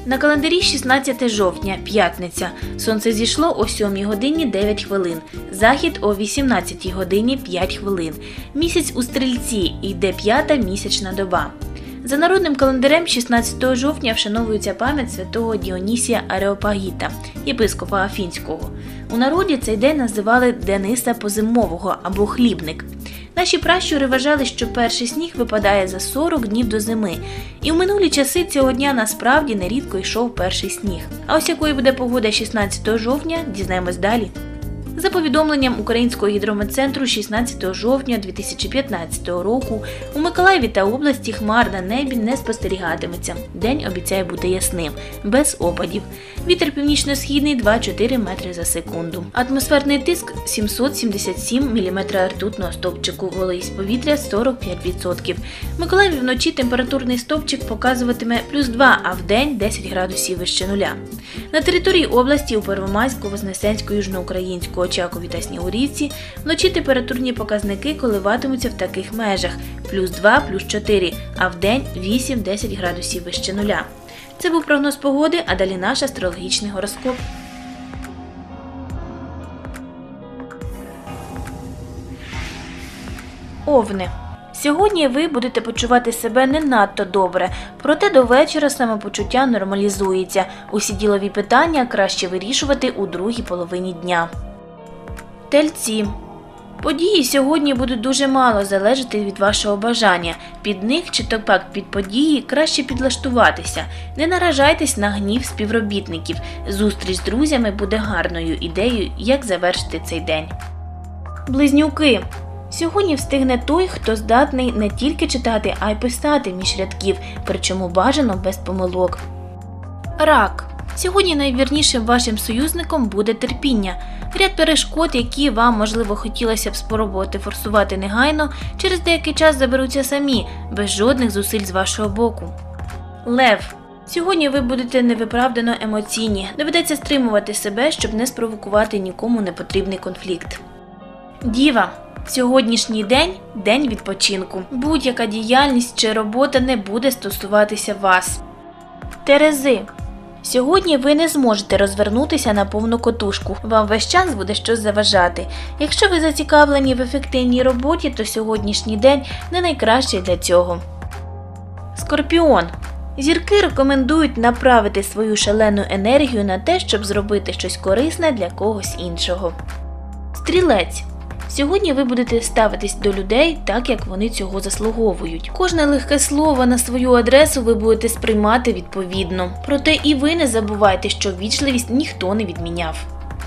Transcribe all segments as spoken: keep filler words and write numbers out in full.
На календарі шістнадцяте жовтня, п'ятниця. Сонце зійшло о сьомій годині дев'ять хвилин. Захід о вісімнадцятій годині п'ять хвилин. Місяць у Стрільці, йде п'ята місячна доба. За народним календарем шістнадцятого жовтня вшановується пам'ять святого Діонісія Ареопагіта, єпископа Афінського. У народі цей день називали Дениса Позимового або Хлібник. Наші пращури вважали, що перший сніг випадає за сорок днів до зими. І в минулі часи цього дня насправді нерідко йшов перший сніг. А ось якою буде погода шістнадцятого жовтня, дізнаємось далі. За повідомленням Українського гідрометцентру, шістнадцятого жовтня дві тисячі п'ятнадцятого року у Миколаєві та області хмар на небі не спостерігатиметься. День обіцяє бути ясним, без опадів. Вітер північно-східний два-чотири метри за секунду. Атмосферний тиск сімсот сімдесят сім міліметрів ртутного стовпчику, вологість повітря сорок п'ять відсотків. В Миколаєві вночі температурний стовпчик показуватиме плюс два, а вдень десять градусів вище нуля. На території області у Первомайську, Вознесенську, Южноукраїнську, Очакові та Снігурівці вночі температурні показники коливатимуться в таких межах – плюс два, плюс чотири, а вдень вісім-десять градусів вище нуля. Це був прогноз погоди, а далі наш астрологічний гороскоп. Овни. Сьогодні ви будете почувати себе не надто добре, проте до вечора самопочуття нормалізується. Усі ділові питання краще вирішувати у другій половині дня. Тельці. Події сьогодні будуть дуже мало залежати від вашого бажання. Під них чи то пак під події краще підлаштуватися. Не наражайтесь на гнів співробітників. Зустріч з друзями буде гарною ідеєю, як завершити цей день. Близнюки. Сьогодні встигне той, хто здатний не тільки читати, а й писати між рядків, причому бажано без помилок. Рак. Сьогодні найвірнішим вашим союзником буде терпіння. Ряд перешкод, які вам, можливо, хотілося б спробувати форсувати негайно, через деякий час заберуться самі, без жодних зусиль з вашого боку. Лев. Сьогодні ви будете невиправдано емоційні. Доведеться стримувати себе, щоб не спровокувати нікому непотрібний конфлікт. Діва. Сьогоднішній день – день відпочинку. Будь-яка діяльність чи робота не буде стосуватися вас. Терези. Сьогодні ви не зможете розвернутися на повну котушку. Вам весь час буде щось заважати. Якщо ви зацікавлені в ефективній роботі, то сьогоднішній день не найкращий для цього. Скорпіон. Зірки рекомендують направити свою шалену енергію на те, щоб зробити щось корисне для когось іншого. Стрілець. Сьогодні ви будете ставитись до людей так, як вони цього заслуговують. Кожне легке слово на свою адресу ви будете сприймати відповідно. Проте і ви не забувайте, що ввічливість ніхто не відміняв.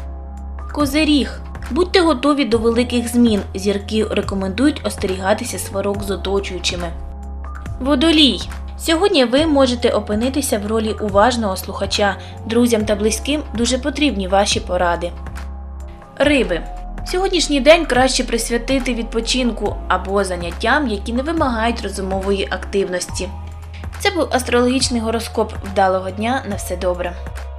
Козиріг. Будьте готові до великих змін. Зірки рекомендують остерігатися сварок з оточуючими. Водолій. Сьогодні ви можете опинитися в ролі уважного слухача. Друзям та близьким дуже потрібні ваші поради. Риби. Сьогоднішній день краще присвятити відпочинку або заняттям, які не вимагають розумової активності. Це був астрологічний гороскоп. Вдалого дня, на все добре!